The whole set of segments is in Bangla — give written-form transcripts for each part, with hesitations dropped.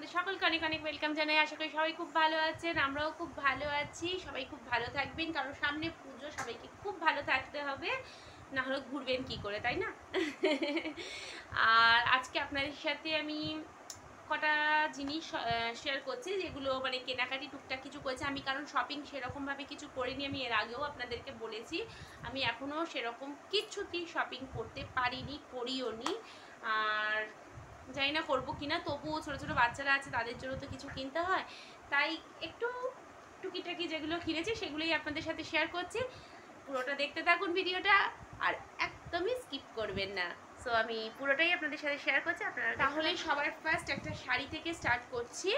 আপনাদের সকলকে অনেক অনেক ওয়েলকাম জানাই। আশা করি সবাই খুব ভালো আছেন, আমরাও খুব ভালো আছি। সবাই খুব ভালো থাকবেন, কারণ সামনে পুজো, সবাইকে খুব ভালো থাকতে হবে, না হলে ঘুরবেন কি করে, তাই না? আর আজকে আপনাদের সাথে আমি কটা জিনিস শেয়ার করছি, যেগুলো মানে কেনাকাটি টুকটাক কিছু করেছি আমি, কারণ শপিং সেরকমভাবে কিছু করিনি। আমি এর আগেও আপনাদেরকে বলেছি আমি এখনও সেরকম কিছুতেই শপিং করতে পারিনি, করিও নি। আর জানি না করবো কিনা, তবুও ছোটো ছোটো বাচ্চারা আছে, তাদের জন্য তো কিছু কিনতে হয়, তাই একটু টুকিটাকি যেগুলো কিনেছি সেগুলোই আপনাদের সাথে শেয়ার করছি। পুরোটা দেখতে থাকুন ভিডিওটা, আর একদমই স্কিপ করবেন না। সো আমি পুরোটাই আপনাদের সাথে শেয়ার করছি। আপনারা তাহলে সবার ফার্স্ট একটা শাড়ি থেকে স্টার্ট করছি।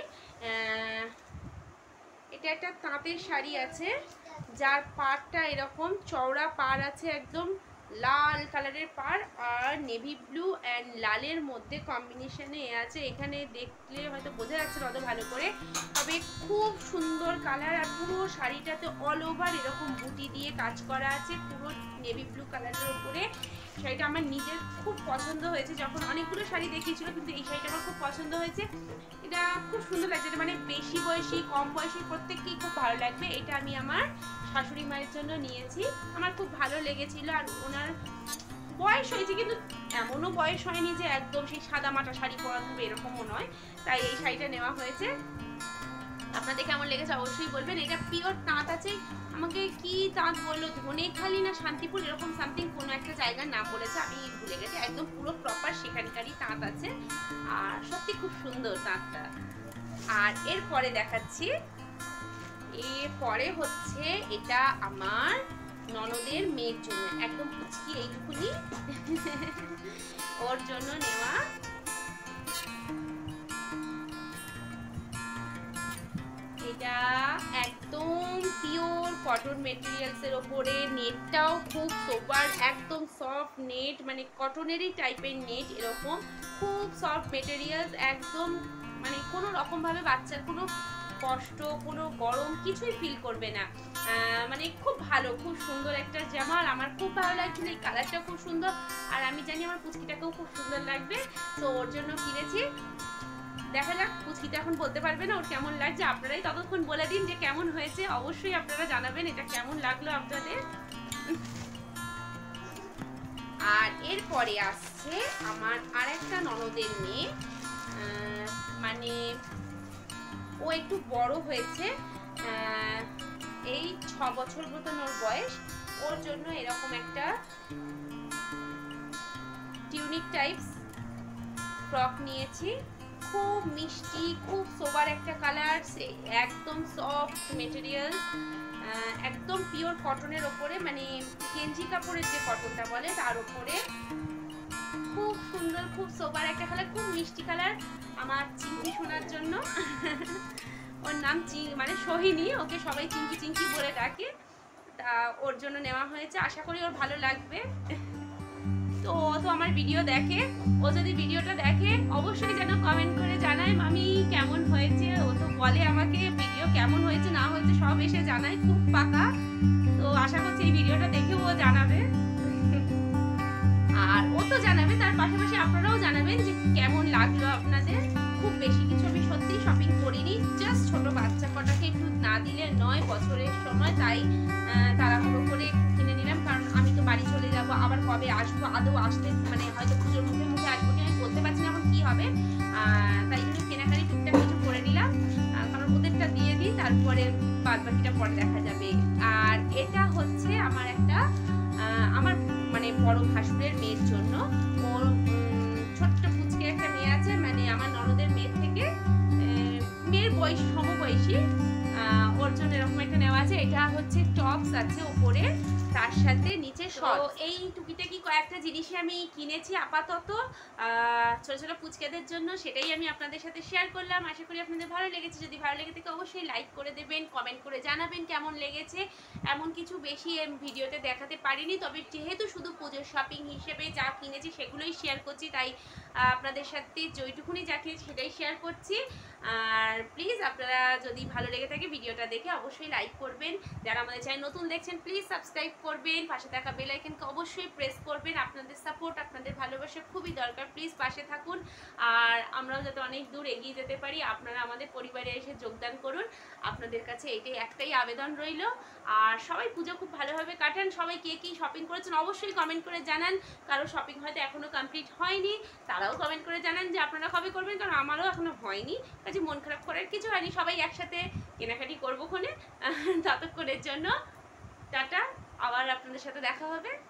এটা একটা তাঁতের শাড়ি আছে, যার পাড়টা এরকম চওড়া পাড় আছে, একদম লাল কালারের পাড়, আর নেভি ব্লু অ্যান্ড লালের মধ্যে কম্বিনেশনে আছে। এখানে দেখলে হয়তো বোঝা যাচ্ছে না অত ভালো করে, তবে খুব সুন্দর কালার। আর পুরো শাড়িটাতে অল ওভার এরকম বুটি দিয়ে কাজ করা আছে, পুরো নেভি ব্লু কালারের উপরে। শাড়িটা আমার নিজের খুব পছন্দ হয়েছে, যখন অনেকগুলো শাড়ি দেখিয়েছিল, কিন্তু এই শাড়িটা আমার খুব পছন্দ হয়েছে। এটা খুব সুন্দর লাগছে, এটা মানে বেশি বয়সী কম বয়সী প্রত্যেককেই খুব ভালো লাগবে। এটা আমি আমার শাশুড়ি মায়ের জন্য নিয়েছি, আমার খুব ভালো লেগেছিল। আর ওনার বয়স হয়েছে, কিন্তু এমনও বয়স হয়নি যে একদম সেই সাদা মাটা শাড়ি পরা হবে, এরকমও নয়। তাই এই শাড়িটা নেওয়া হয়েছে। আপনাদের কেমন লেগেছে অবশ্যই বলবেন। এটা পিওর তাঁত আছে। আমাকে কি তাঁত বললো, ধনেখালি না শান্তিপুর, এরকম সামথিং কোনো একটা জায়গার নাম বলেছে, আমি ভুলে গেছি। একদম পুরো প্রপার সেখানকারই তাঁত আছে, আর সত্যি খুব সুন্দর তাঁতটা। আর এরপরে দেখাচ্ছি, এরপরে হচ্ছে এটা আমার ননদের মেয়ের জন্য, একদম পুচকি এইটুকুনি ওর জন্য নেওয়া। এটা একদম পিওর কটন মেটেরিয়ালস এর ওপরে, নেটটাও খুব সোবার, একদম সফট নেট, মানে কটনেরই টাইপের নেট, এরকম খুব সফট মেটেরিয়ালস, একদম মানে কোনো রকমভাবে বাচ্চার কোনো কষ্ট, কোনো গরম কিছুই ফিল করবে না। মানে খুব ভালো, খুব সুন্দর একটা জামা। আর আমার খুব ভালো লাগছিল, এই কালারটা খুব সুন্দর, আর আমি জানি আমার পুচকিটাকেও খুব সুন্দর লাগবে, তো ওর জন্য কিনেছি। দেখা যাক, পুচকিটা এখন বলতে পারবে না ওর কেমন লাগছে, আপনারাই ততক্ষণ বলে দিন যে কেমন হয়েছে। অবশ্যই আপনারা জানাবেন এটা কেমন লাগলো আপনাদের। আর এরপরে আসছে আমার আরেকটা ননদের মেয়ে, মানে ও একটু বড় হয়েছে, এই 6 বছর মতন ওর বয়স। ওর জন্য এরকম একটা টিউনিক টাইপস ফ্রক নিয়েছি, খুব মিষ্টি, খুব সোবার একটা কালার, একদম সফট মেটেরিয়াল, একদম পিওর কটনের ওপরে, মানে গেঞ্জি কাপড়ের যে কটনটা বলে তার ওপরে, খুব সুন্দর, খুব সোবার একটা কালার, খুব মিষ্টি কালার। আমার চিঙ্কি শোনার জন্য ওর নাম মানে সোহিনী, ওকে সবাই চিঙ্কি চিঙ্কি বলে ডাকে, তা ওর জন্য নেওয়া হয়েছে। আশা করি ওর ভালো লাগবে। তো ও তো আমার ভিডিও দেখে, ও যদি ভিডিওটা দেখে অবশ্যই যেন কমেন্ট করে জানায় মামি কেমন হয়েছে। ও তো বলে আমাকে ভিডিও কেমন হয়েছে না হয়েছে সব এসে জানায়, খুব পাকা। তো আশা করছি এই ভিডিওটা দেখে ও জানাবে, আর ও তো জানাবে, তার পাশাপাশি আপনারাও জানাবেন যে কেমন লাগলো আপনাদের। খুব বেশি কিছু আমি সত্যি শপিং করিনি, জাস্ট ছোট বাচ্চা কটাকে একটু না দিলে নয় বছরের সময়, তাই তাড়াহুড়ো করে কিনে নিলাম, কারণ আমি তো বাড়ি চলে যাব, আবার কবে আসবো, আদৌ আসতে মানে হয়তো পুজোর মুখে মুখে আসবো কি আমি বলতে পারছি না এখন কি হবে। তাই জন্য কেনাকাটি টুকটাক কিছু করে নিলাম, কারণ ওদেরটা দিয়ে দিই, তারপরে বাদ বাকিটা পরে দেখা যাবে। আর এটা হচ্ছে আমার একটা আমার মানে বড় ভাসুরের মেয়ের জন্য, ওর ছোট্ট পুচকে একটা মেয়ে আছে, মানে আমার ননদের মেয়ের থেকে মেয়ের বয়স সমবয়সী, ওর জন্য এরকম একটা নেওয়া আছে। এটা হচ্ছে টপস আছে উপরে, তার সাথে নিচে শর্ট। এই টুকিটাকি কয়েকটা জিনিসই আমি কিনেছি আপাতত ছোট ছোট পুচকেদের জন্য, সেটাই আমি আপনাদের সাথে শেয়ার করলাম। আশা করি আপনাদের ভালো লেগেছে। যদি ভালো লেগে থাকে অবশ্যই লাইক করে দেবেন, কমেন্ট করে জানাবেন কেমন লেগেছে। এমন কিছু বেশি ভিডিওতে দেখাতে পারিনি, তবে যেহেতু শুধু পুজোর শপিং হিসেবে যা কিনেছি সেগুলোই শেয়ার করছি, তাই আপনাদের সাথে যেটুকুনি যা কিনেছি সেটাই শেয়ার করছি। আর প্লিজ আপনারা যদি ভালো লেগে থাকে ভিডিওটা দেখে অবশ্যই লাইক করবেন, যারা আমাদের চ্যানেল নতুন দেখছেন প্লিজ সাবস্ক্রাইব করবেন, পাশে থাকা বেল আইকনকে অবশ্যই প্রেস করবেন। আপনাদের সাপোর্ট, আপনাদের ভালোবাসা খুবই দরকার, প্লিজ পাশে থাকুন। আর আমরাও যাতে অনেক দূর এগিয়ে যেতে পারি, আপনারা আমাদের পরিবারে এসে যোগদান করুন। আপনাদের কাছে এইটাই একটাই আবেদন রইল। আর সবাই পুজো খুব ভালোভাবে কাটান। সবাই কে কী শপিং করেছেন অবশ্যই কমেন্ট করে জানান। কারো শপিং হয়তো এখনও কমপ্লিট হয়নি, তারাও কমেন্ট করে জানান যে আপনারা কবে করবেন, কারণ আমারও এখনও হয়নি। কাজে মন খারাপ করার কিছু হয়নি, সবাই একসাথে কেনাকাটি করবো ক্ষণে। ততক্ষণের জন্য টাটা, আবার আপনাদের সাথে দেখা হবে।